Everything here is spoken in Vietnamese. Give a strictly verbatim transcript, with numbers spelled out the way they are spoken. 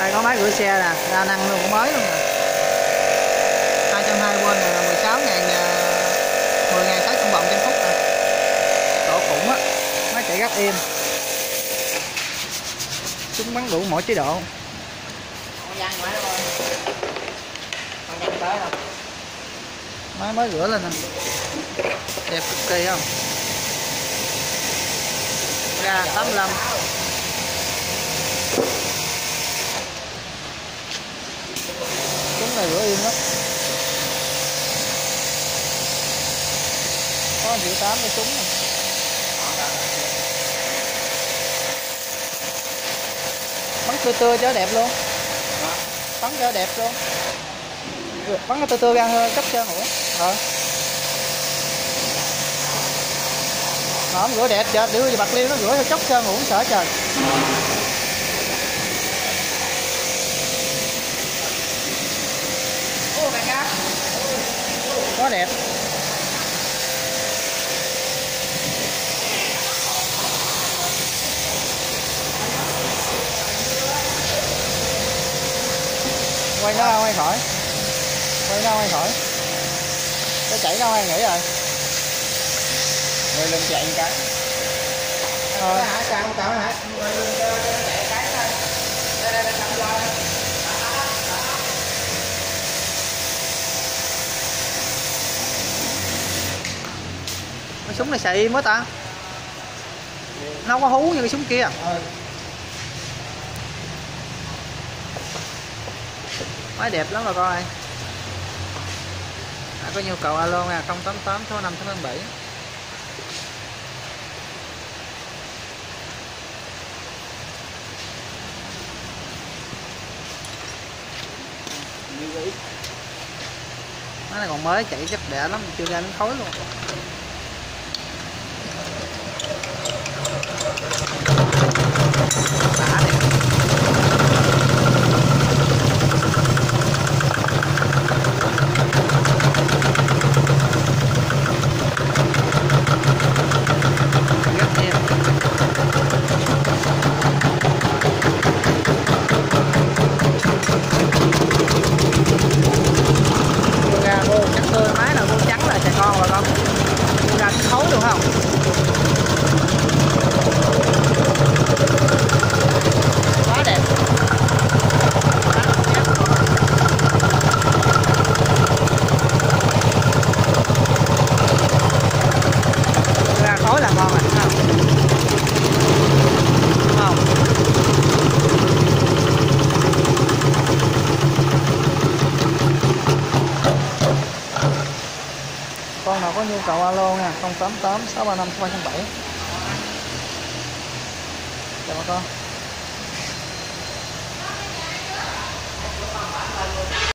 Đây có máy rửa xe nè, đa năng luôn, mới luôn nè. hai trăm hai mươi V này là mười sáu ngàn, mười ngàn sáu trăm vòng trên phút nè. Độ khủng á, máy chạy rất êm. Chúng bắn đủ mọi chế độ. Máy mới rửa lên nè. Đẹp cực kỳ không? Ga tám mươi lăm. Chúng này rửa êm lắm. Có triệu tám cái súng này. Bắn tươi tươi cho đẹp luôn. Bắn cho đẹp luôn. Bắn cái tươi tươi ra chắc trơn hủa. Rồi. Nó rửa đẹp chưa? Đưa về bạc liêu nó rửa cho chốc trơn hủa sợ trời. Quá đẹp. Quay nó đâu hay khỏi. Quay đâu hay khỏi. Nó chảy đâu hay nghĩ rồi. Quay lên chạy một cái. Thôi. Hả? Sao không tạo hả? Quay lên chạy cái thôi. Đây đây đây cầm lo. Cái súng này xài im quá ta. Nó không có hú như cái súng kia. Ừ. Máy đẹp lắm rồi coi. À, có nhu cầu alo nha, không tám tám sáu năm sáu bảy. Máy này còn mới chạy chắc đẻ lắm, chưa ra miếng khối luôn. Đã đẹp. Máy là vô trắng là trẻ con rồi con. Ra khối luôn không? Quá đẹp. Ra khối là ngon rồi không? Không. Con nào có nhu cầu alo nha, không tám tám sáu ba năm sáu bảy. Chào bà con.